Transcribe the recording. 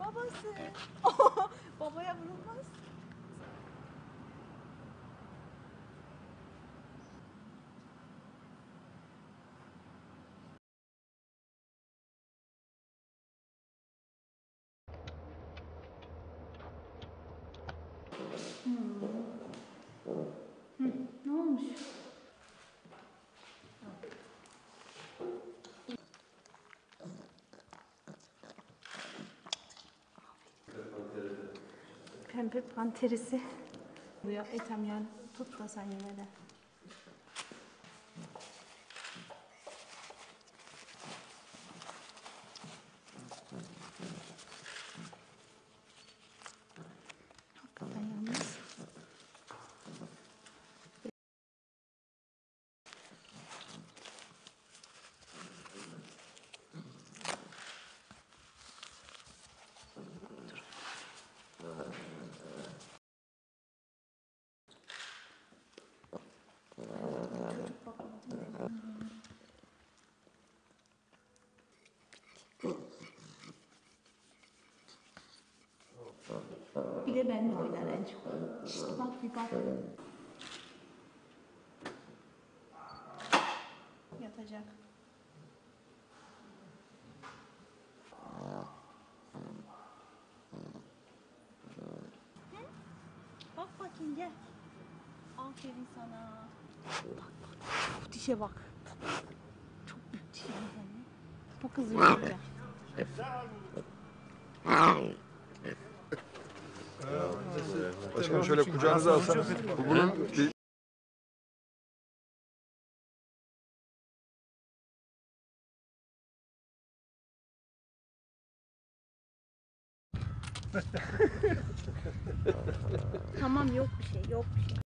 Babası. Babaya vurulmaz. Ne olmuş? Pembe panterisi. Buraya etem yani tut da sen yine de. Hakikaten yalnız. Bir de benimle oynar en çok. İşte bak bir bak. Yatacak. Bak bakayım gel. Aferin sana. Bak bak. Dişe bak. Çok büyük dişe bak anne. Çok hızlı yürüyecek. Başkanım şöyle kucağınıza alsanız. Bunun bir... Tamam yok bir şey yok bir şey.